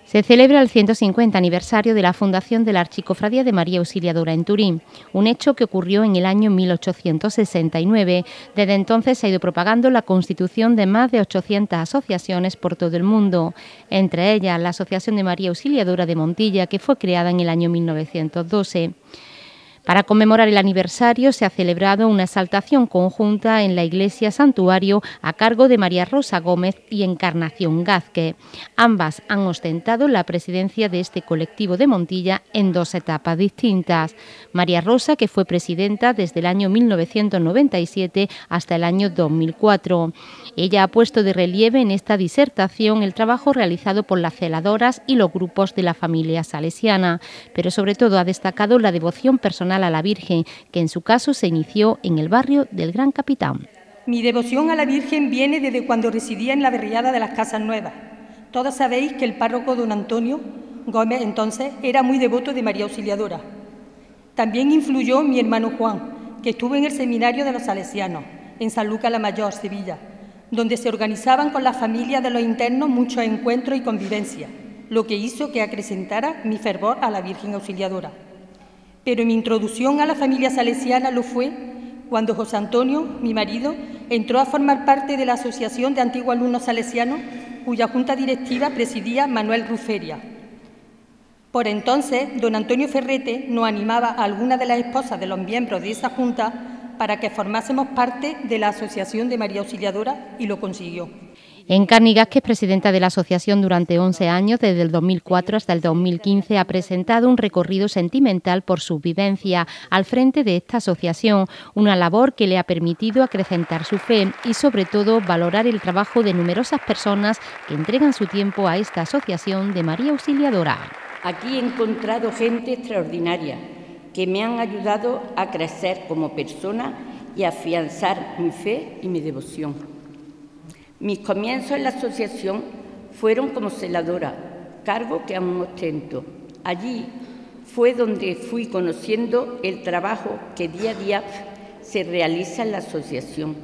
Se celebra el 150 aniversario de la fundación de la Archicofradía de María Auxiliadora en Turín, un hecho que ocurrió en el año 1869. Desde entonces se ha ido propagando la constitución de más de 800 asociaciones por todo el mundo, entre ellas la Asociación de María Auxiliadora de Montilla, que fue creada en el año 1912. Para conmemorar el aniversario se ha celebrado una exaltación conjunta en la iglesia santuario a cargo de María Rosa Gómez y Encarnación Gázquez. Ambas han ostentado la presidencia de este colectivo de Montilla en dos etapas distintas. María Rosa, que fue presidenta desde el año 1997 hasta el año 2004. Ella ha puesto de relieve en esta disertación el trabajo realizado por las celadoras y los grupos de la familia salesiana, pero sobre todo ha destacado la devoción personal a la Virgen, que en su caso se inició en el barrio del Gran Capitán. Mi devoción a la Virgen viene desde cuando residía en la barriada de las Casas Nuevas. Todos sabéis que el párroco don Antonio Gómez entonces era muy devoto de María Auxiliadora. También influyó mi hermano Juan, que estuvo en el seminario de los salesianos, en San Lucas la Mayor, Sevilla, donde se organizaban con las familias de los internos muchos encuentros y convivencias, lo que hizo que acrecentara mi fervor a la Virgen Auxiliadora. Pero mi introducción a la familia salesiana lo fue cuando José Antonio, mi marido, entró a formar parte de la Asociación de Antiguos Alumnos Salesianos, cuya junta directiva presidía Manuel Ruferia. Por entonces, don Antonio Ferrete nos animaba a algunas de las esposas de los miembros de esa junta para que formásemos parte de la Asociación de María Auxiliadora, y lo consiguió. Encarni Gázquez, presidenta de la asociación durante 11 años, desde el 2004 hasta el 2015, ha presentado un recorrido sentimental por su vivencia al frente de esta asociación, una labor que le ha permitido acrecentar su fe y, sobre todo, valorar el trabajo de numerosas personas que entregan su tiempo a esta asociación de María Auxiliadora. Aquí he encontrado gente extraordinaria que me han ayudado a crecer como persona y a afianzar mi fe y mi devoción. Mis comienzos en la asociación fueron como celadora, cargo que aún ostento. Allí fue donde fui conociendo el trabajo que día a día se realiza en la asociación.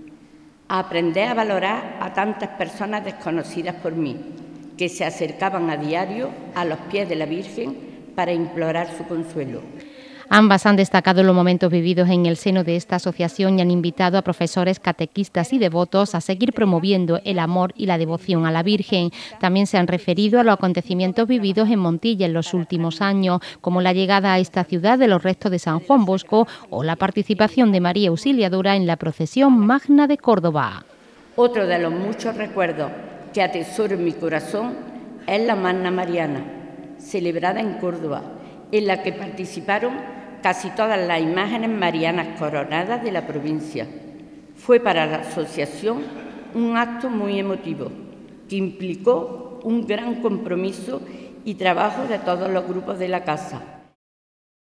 A aprender a valorar a tantas personas desconocidas por mí, que se acercaban a diario a los pies de la Virgen para implorar su consuelo. Ambas han destacado los momentos vividos en el seno de esta asociación y han invitado a profesores, catequistas y devotos a seguir promoviendo el amor y la devoción a la Virgen. También se han referido a los acontecimientos vividos en Montilla en los últimos años, como la llegada a esta ciudad de los restos de San Juan Bosco o la participación de María Auxiliadora en la procesión magna de Córdoba. Otro de los muchos recuerdos que atesoro en mi corazón es la Magna Mariana, celebrada en Córdoba, en la que participaron casi todas las imágenes marianas coronadas de la provincia. Fue para la asociación un acto muy emotivo, que implicó un gran compromiso y trabajo de todos los grupos de la casa.